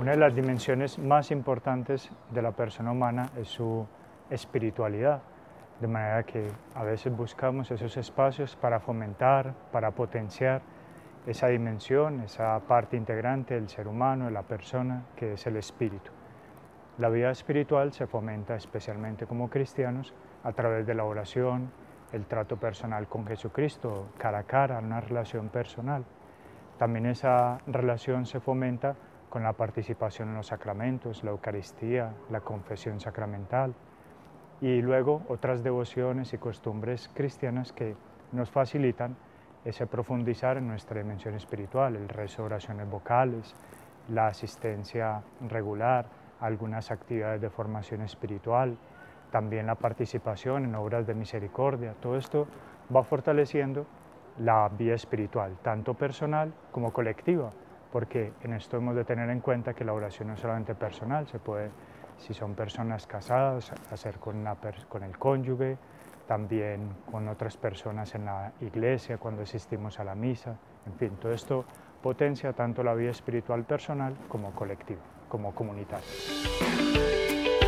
Una de las dimensiones más importantes de la persona humana es su espiritualidad, de manera que a veces buscamos esos espacios para fomentar, para potenciar esa dimensión, esa parte integrante del ser humano, de la persona, que es el espíritu. La vida espiritual se fomenta especialmente como cristianos a través de la oración, el trato personal con Jesucristo, cara a cara, una relación personal. También esa relación se fomenta con la participación en los sacramentos, la Eucaristía, la confesión sacramental y luego otras devociones y costumbres cristianas que nos facilitan ese profundizar en nuestra dimensión espiritual, el rezo de oraciones vocales, la asistencia regular, algunas actividades de formación espiritual, también la participación en obras de misericordia. Todo esto va fortaleciendo la vida espiritual, tanto personal como colectiva, porque en esto hemos de tener en cuenta que la oración no es solamente personal, se puede, si son personas casadas, hacer con el cónyuge, también con otras personas en la iglesia, cuando asistimos a la misa, en fin, todo esto potencia tanto la vida espiritual personal como colectiva, como comunitaria.